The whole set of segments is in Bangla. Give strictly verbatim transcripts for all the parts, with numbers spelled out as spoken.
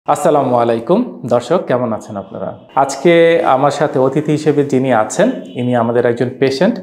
আসসালামু আলাইকুম দর্শক, কেমন আছেন আপনারা? আজকে আমার সাথে অতিথি হিসেবে যিনি আছেন, ইনি আমাদের একজন পেশেন্ট,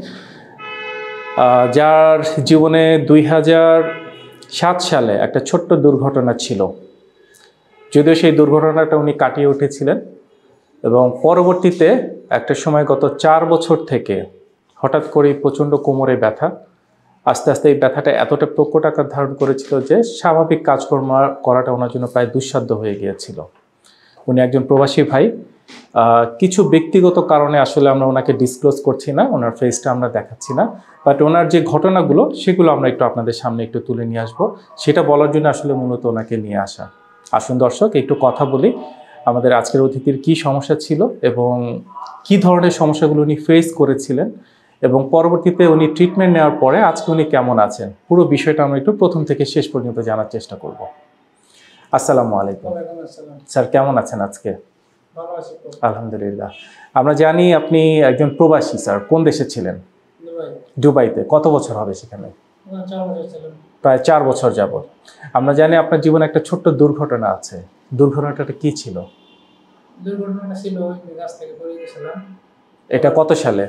যার জীবনে দুই হাজার সাত সালে একটা ছোট্ট দুর্ঘটনা ছিল। যদিও সেই দুর্ঘটনাটা উনি কাটিয়ে উঠেছিলেন এবং পরবর্তীতে একটা সময় গত চার বছর থেকে হঠাৎ করেই প্রচণ্ড কোমরে ব্যথা, আস্তে আস্তে এই ব্যথাটা এতটা প্রকট আকার ধারণ করেছিল যে স্বাভাবিক কাজকর্ম করাটা ওনার জন্য প্রায় দুঃসাধ্য হয়ে গিয়েছিল। উনি একজন প্রবাসী ভাই। কিছু ব্যক্তিগত কারণে আসলে আমরা ওনাকে ডিসক্লোজ করছি না, ওনার ফেসটা আমরা দেখাচ্ছি না, বাট ওনার যে ঘটনাগুলো সেগুলো আমরা একটু আপনাদের সামনে একটু তুলে নিয়ে আসবো, সেটা বলার জন্য আসলে মূলত ওনাকে নিয়ে আসা। আসুন দর্শক, একটু কথা বলি আমাদের আজকের অতিথির কী সমস্যা ছিল এবং কি ধরনের সমস্যাগুলো উনি ফেস করেছিলেন এবং পরবর্তীতে উনি ট্রিটমেন্ট নেওয়ার পরে আজকে উনি কেমন আছেন, পুরো বিষয়টা আমরা একটু প্রথম থেকে শেষ পর্যন্ত জানার চেষ্টা করব। আসসালামু আলাইকুম স্যার, কেমন আছেন আজকে? আলহামদুলিল্লাহ। আমরা জানি আপনি একজন প্রবাসী স্যার, কোন দেশে ছিলেন? দুবাইতে। কত বছর হবে সেখানে? প্রায় চার বছর যাবত। আমরা জানি আপনার জীবনে একটা ছোট্ট দুর্ঘটনা আছে, দুর্ঘটনাটা কি ছিল? দুর্ঘটনাটা ছিল গাছ থেকে পড়ে গেছিলাম। এটা কত সালে?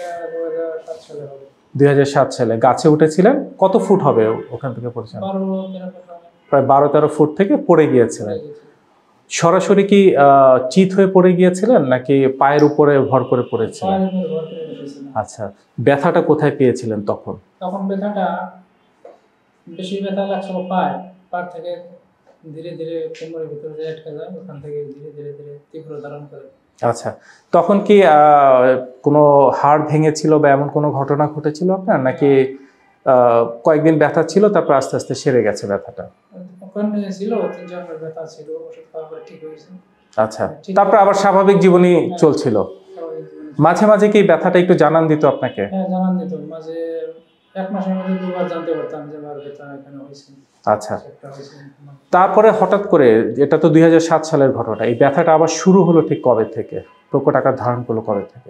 দুই হাজার সাত সালে গাছে উঠেছিলেন। কত ফুট হবে ওখান থেকে পড়েছেন? প্রায় বারো তেরো ফুট থেকে পড়ে গিয়েছিলেন। সরাসরি কি চিত হয়ে পড়ে গিয়েছিলেন নাকি পায়ের উপরে ভর করে পড়েছিলেন? আচ্ছা, ব্যথাটা কোথায় পেয়েছিলেন তখন? তখন ব্যথাটা বেশি ব্যথা লাগছিল পায়ে, পা থেকে ধীরে ধীরে কোমরের ভিতরে যে আটকে যায়, ওখান থেকে ধীরে ধীরে ধীরে তীব্র ধারণ করে। আচ্ছা, তখন কি কোনো হাড় ভেঙেছিল বা এমন কোনো ঘটনা ঘটেছিল আপনার, নাকি কয়েকদিন ব্যথা ছিল তারপর আস্তে আস্তে সেরে গেছে ব্যথাটা? ওখানে ছিল তিন চার মাস ব্যথা ছিল, ওষুধ খাওয়ার পরে ঠিক হয়েছে। আচ্ছা, তারপর আবার স্বাভাবিক জীবনই চলছিল। মাঝে মাঝে কি ব্যথাটা একটু জানান দিত আপনাকে? হ্যাঁ, জানান দিত। মাঝে এক মাসের মধ্যে দুবার জানতে পারতাম যে আমার ব্যথা এখানে হয়েছে। আচ্ছা, তারপরে হঠাৎ করে, এটা তো দুই হাজার সাত সালের ঘটনা, এই ব্যথাটা আবার শুরু হলো ঠিক কবে থেকে, প্রকট আকার ধারণ করলো কবে থেকে?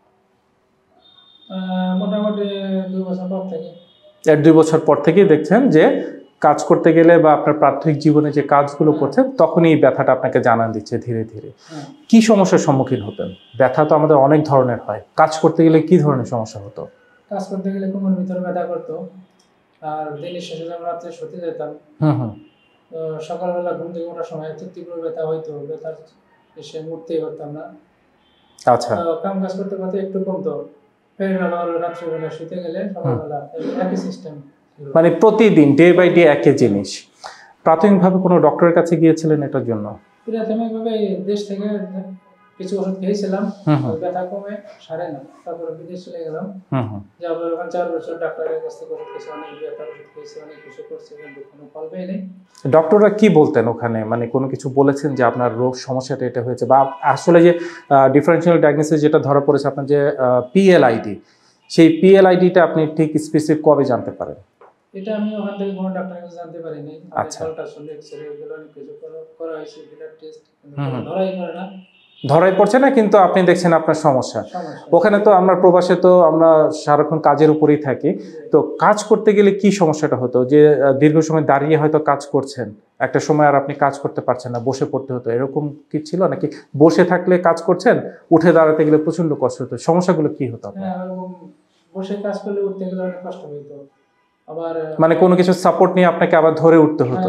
মোটামুটি দুই বছর পর থেকে। এক দুই বছর পর থেকেই দেখছেন যে কাজ করতে গেলে বা আপনার প্রাথমিক জীবনে যে কাজগুলো করছেন তখনই এই ব্যথাটা আপনাকে জানান দিচ্ছে ধীরে ধীরে। কি সমস্যার সম্মুখীন হতেন? ব্যথা তো আমাদের অনেক ধরনের হয়, কাজ করতে গেলে কি ধরনের সমস্যা হতো? কাজ করতে গেলে কোমরের ভিতরে ব্যথা করতো, আর দিনের শেষে যখন রাত্রে শুতে যেতাম, হুম হুম তো সকালবেলা ঘুম থেকে ওঠার সময় এত তীব্র ব্যথা হইতো, ব্যথার এসে উঠতেই পারতাম না। আচ্ছা, কাম কাজ করতে করতে একটু কমতো, ফের আবার রাত্রিবেলা শুতে গেলে সকালবেলা একই সিস্টেম। মানে প্রতিদিন ডে বাই ডে একই জিনিস। প্রাথমিকভাবে কোনো ডক্টরের কাছে গিয়েছিলেন এটার জন্য? প্রাথমিকভাবে দেশ থেকে কিছু ওষুধ খেয়েছিলাম, ব্যথা কমে সারে না, তারপরে বিদেশ চলে গেলাম। যাওয়ার ওখানে চার বছর ডাক্তারের কাছ থেকে ওষুধ খেয়েছি, অনেক ব্যথার ওষুধ খেয়েছি, অনেক কিছু করছি, কিন্তু কোনো ফল পাইনি। ডক্টররা কি বলতেন ওখানে, মানে কোনো কিছু বলেছেন যে আপনার রোগ সমস্যাটা এটা হয়েছে, বা আসলে যে ডিফারেন্সিয়াল ডায়াগনোসিস যেটা ধরা পড়েছে আপনার যে পিএলআইডি, সেই পিএলআইডিটা আপনি ঠিক স্পেসিফিক কবে জানতে পারেন? এটা আমি ওখান থেকে কোনো ডাক্তারের কাছে জানতে পারিনি। আচ্ছা, আল্ট্রাসাউন্ড, এক্সরে এগুলো অনেক কিছু করা হয়েছে, ব্লাড টেস্ট, কিন্তু ধরাই পড়ে না। ধরাই পড়ছে না, কিন্তু আপনি দেখছেন আপনার সমস্যা। ওখানে তো আমরা প্রবাসে তো আমরা সারাক্ষণ কাজের উপরেই থাকি, তো কাজ করতে গেলে কি সমস্যাটা হতো? যে দীর্ঘ সময় দাঁড়িয়ে হয়তো কাজ করছেন, একটা সময় আর আপনি কাজ করতে পারছেন না, বসে পড়তে হতো, এরকম কি ছিল? নাকি বসে থাকলে কাজ করছেন, উঠে দাঁড়াতে গেলে প্রচন্ড কষ্ট হতো? সমস্যাগুলো কি হতো? বসে কাজ করলে উঠতে গেলে অনেক কষ্ট হতো, আবার মানে কোনো কিছু সাপোর্ট নিয়ে আপনাকে আবার ধরে উঠতে হতো।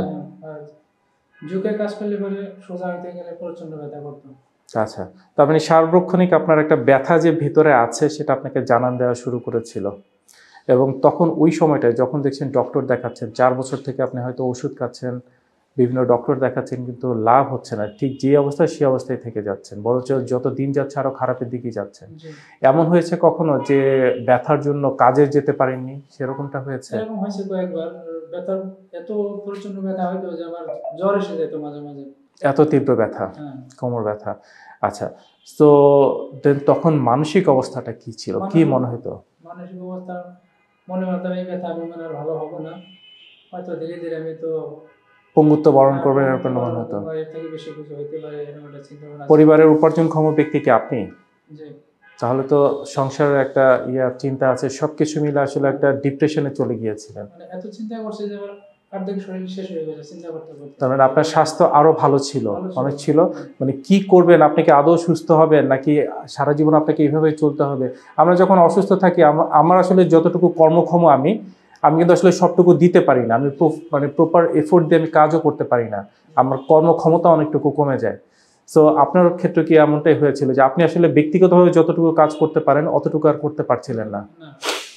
ঝুঁকে কাজ করলে পরে সোজা হতে গেলে প্রচন্ড ব্যথা করতো। আচ্ছা, তো আপনি সার্বক্ষণিক আপনার একটা ব্যথা যে ভিতরে আছে সেটা আপনাকে জানান দেওয়া শুরু করেছিল, এবং তখন ওই সময়টায় যখন দেখছেন ডক্টর দেখাচ্ছেন, চার বছর থেকে আপনি হয়তো ওষুধ খাচ্ছেন, বিভিন্ন ডক্টর দেখাচ্ছেন, কিন্তু লাভ হচ্ছে না, ঠিক যে অবস্থায় সেই অবস্থায় থেকে যাচ্ছেন, বরঞ্চ যত দিন যাচ্ছে আরো খারাপের দিকেই যাচ্ছেন। এমন হয়েছে কখনো যে ব্যথার জন্য কাজে যেতে পারেননি, সেরকমটা হয়েছে? এরকম হয়েছে কয়েকবার। ব্যথার এত প্রচন্ড ব্যথা হইতো যে আমার জ্বর এসে যেত মাঝে মাঝে, এত তীব্র ব্যথা, কোমর ব্যথা। আচ্ছা, তো দেন তখন মানসিক অবস্থাটা কি ছিল, কি মনে হতো? মানসিক অবস্থা মনে হতো এই ব্যথা আমি মনে আর ভালো হবো না, হয়তো ধীরে ধীরে আমি তো পঙ্গুত্ব বরণ করবেন এরকম মনে হতো। পরিবারের উপার্জনক্ষম ব্যক্তি কি আপনি? তাহলে তো সংসারের একটা ইয়া চিন্তা আছে, সবকিছু মিলে আসলে একটা ডিপ্রেশনে চলে গিয়েছিলেন। এত চিন্তা করছে যে অর্ধেক শরীর শেষ হয়ে গেছে চিন্তা করতে করতে। তার মানে আপনার স্বাস্থ্য আরো ভালো ছিল, ভালো ছিল। অনেক ছিল। মানে কি করবেন, আপনি কি আদৌ সুস্থ হবেন নাকি সারা জীবন আপনাকে এইভাবে চলতে হবে? আমরা যখন অসুস্থ থাকি, আম- আমার আসলে যতটুকু কর্মক্ষম আমি আমি কিন্তু আসলে সবটুকু দিতে পারি না। আমি প্রো- মানে প্রপার এফোর্ট দিয়ে আমি কাজও করতে পারি না, আমার কর্মক্ষমতা অনেকটুকু কমে যায়। সো আপনার ক্ষেত্রে কি এমনটাই হয়েছিল যে আপনি আসলে ব্যক্তিগতভাবে যতটুকু কাজ করতে পারেন অতটুকু আর করতে পারছিলেন না? না,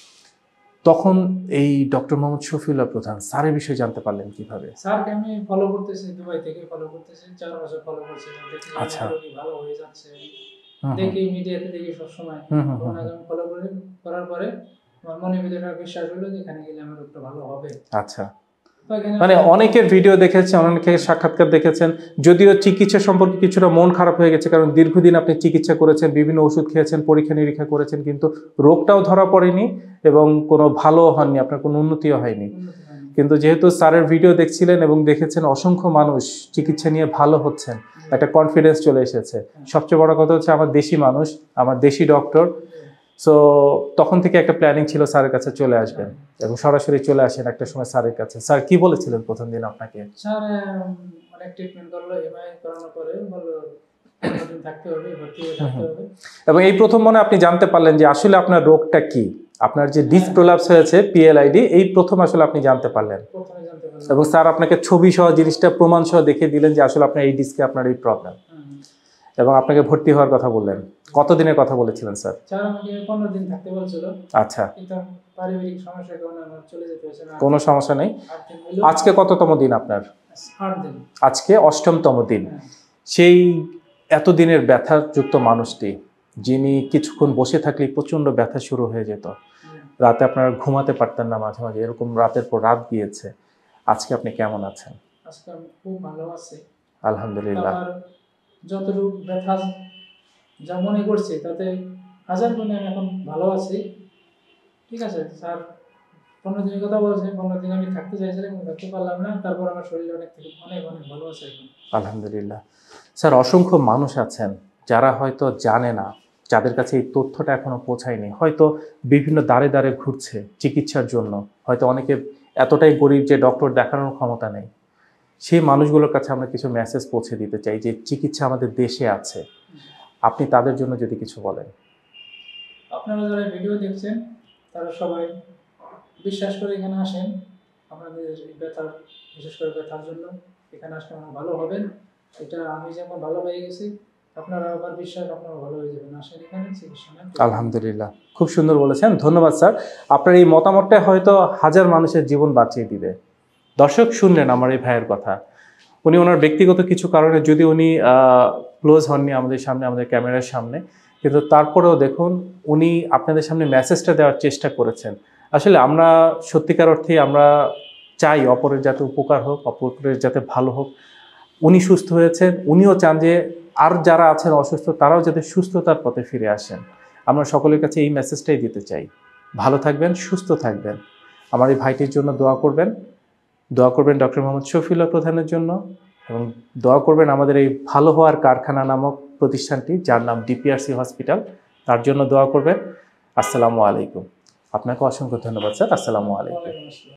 তখন এই ডক্টর মোহাম্মদ শফিউল্লাহ প্রধান স্যারের বিষয়ে জানতে পারলেন কিভাবে? স্যারকে আমি ফলো করতেছি, দুবাই থেকে ফলো করতেছি, চার বছর ফলো করছি। দেখি যে আচ্ছা। আমার রোগী ভালো হয়ে যাচ্ছে, হুম হুম, দেখি মিডিয়াতে দেখি সবসময়। হুম হুম হুম ওনাকে আমি ফলো করে করার পরে আমার মনের ভিতরে একটা বিশ্বাস হলো যে এখানে গেলে আমার রোগটা ভালো হবে। আচ্ছা। তো এখানে মানে অনেকের ভিডিও দেখেছেন, অনেকের সাক্ষাৎকার দেখেছেন, যদিও চিকিৎসা সম্পর্কে কিছুটা মন খারাপ হয়ে গেছে, কারণ দীর্ঘদিন আপনি চিকিৎসা করেছেন, বিভিন্ন ওষুধ খেয়েছেন, পরীক্ষা নিরীক্ষা করেছেন, কিন্তু রোগটাও ধরা পড়েনি এবং কোনো ভালো হয়নি, আপনার কোনো উন্নতিও হয়নি। উন্নতি হয়নি। কিন্তু যেহেতু স্যারের ভিডিও দেখছিলেন এবং দেখেছেন অসংখ্য মানুষ চিকিৎসা নিয়ে ভালো হচ্ছেন, একটা কনফিডেন্স চলে এসেছে। সবচেয়ে বড় কথা হচ্ছে আমার দেশি মানুষ, আমার দেশি ডক্টর। সো তখন থেকে একটা প্ল্যানিং ছিল স্যারের কাছে চলে আসবেন এবং সরাসরি চলে আসেন একটা সময় স্যারের কাছে। স্যার কি বলেছিলেন প্রথম দিন আপনাকে? স্যার উম, অনেক ট্রিটমেন্ট করলো, এমআই করানোর পরে বললো পনেরো দিন থাকতে হবে, ভর্তি হয়ে থাকতে হবে। এবং এই প্রথম মনে আপনি জানতে পারলেন যে আসলে আপনার রোগটা কি, আপনার যে ডিস্ক প্রোলাপস হয়েছে পিএলআইডি, এই প্রথম আসলে আপনি জানতে পারলেন। প্রথমে জানতে পারলাম। এবং স্যার আপনাকে ছবি সহ জিনিসটা প্রমাণ সহ দেখিয়ে দিলেন যে আসলে আপনার এই ডিস্কে আপনার এই প্রবলেম, হুম। এবং আপনাকে ভর্তি হওয়ার কথা বললেন। কতদিনের কথা বলেছিলেন স্যার? স্যার আমাকে পনেরো দিন থাকতে বলছিল, আচ্ছা, কিন্তু পারিবারিক সমস্যার কারণে আমার চলে যেতে হয়েছে। না, কোনো সমস্যা নেই। আট দিন হলো। আজকে কততম দিন আপনার? আট দিন। আজকে অষ্টমতম দিন। হ্যাঁ। সেই এতদিনের ব্যথাযুক্ত মানুষটি, যিনি কিছুক্ষণ বসে থাকলেই প্রচণ্ড ব্যথা শুরু হয়ে যেত, হুম। রাতে আপনারা ঘুমাতে পারতেন না, মাঝে মাঝে এরকম রাতের পর রাত গিয়েছে, আজকে আপনি কেমন আছেন? আজকে আমি খুব ভালো আছি। আলহামদুলিল্লাহ। আমার যতটুকু ব্যথা যা মনে করছি তাতে হাজার গুণে আমি এখন ভালো আছি। ঠিক আছে স্যার, পনেরো দিনের কথা বলছে, পনেরো দিন আমি থাকতে চাইছিলাম কিন্তু থাকতে পারলাম না। তারপর আমার শরীর অনেক থেকে অনেক অনেক ভালো আছে এখন। আলহামদুলিল্লাহ। স্যার, অসংখ্য মানুষ আছেন যারা হয়তো জানে না, যাদের কাছে এই তথ্যটা এখনো পৌঁছায়নি, হয়তো বিভিন্ন দ্বারে দ্বারে ঘুরছে চিকিৎসার জন্য, হয়তো অনেকে এতটাই গরিব যে ডক্টর দেখানোর ক্ষমতা নেই। সেই মানুষগুলোর কাছে আমরা কিছু মেসেজ পৌঁছে দিতে চাই যে চিকিৎসা আমাদের দেশে আছে, আপনি তাদের জন্য যদি কিছু বলেন। আপনারা যারা ভিডিও দেখছেন তারা সবাই বিশ্বাস করে এখানে আসেন। আপনাদের এই ব্যথার, বিশেষ করে ব্যথার জন্য এখানে আসলে আমার ভালো হবেন। এটা আমি যেমন ভালো হয়ে গেছি, আপনারা আবার বিশ্বাস আপনারা ভালো হয়ে যাবেন। আসেন এখানে চিকিৎসা নেন। আলহামদুলিল্লাহ, খুব সুন্দর বলেছেন, ধন্যবাদ স্যার। আপনার এই মতামতটা হয়তো হাজার মানুষের জীবন বাঁচিয়ে দিবে। দর্শক শুনলেন আমার এই ভাইয়ের কথা। উনি ওনার ব্যক্তিগত কিছু কারণে যদি উনি ক্লোজ হননি আমাদের সামনে, আমাদের ক্যামেরার সামনে, কিন্তু তারপরেও দেখুন উনি আপনাদের সামনে মেসেজটা দেওয়ার চেষ্টা করেছেন। আসলে আমরা সত্যিকার অর্থে আমরা চাই অপরের যাতে উপকার হোক, অপরের যাতে ভালো হোক। উনি সুস্থ হয়েছেন, উনিও চান যে আর যারা আছেন অসুস্থ তারাও যাতে সুস্থতার পথে ফিরে আসেন। আমরা সকলের কাছে এই মেসেজটাই দিতে চাই। ভালো থাকবেন, সুস্থ থাকবেন। আমার এই ভাইটির জন্য দোয়া করবেন, দোয়া করবেন ডক্টর মোহাম্মদ শফিউল্লাহ প্রধানের জন্য, এবং দোয়া করবেন আমাদের এই ভালো হওয়ার কারখানা নামক প্রতিষ্ঠানটি, যার নাম ডিপিআরসি হসপিটাল, তার জন্য দোয়া করবেন। আসসালামু আলাইকুম। আপনাকে অসংখ্য ধন্যবাদ স্যার। আসসালামু আলাইকুম। ওয়ালাইকুম আসসালাম।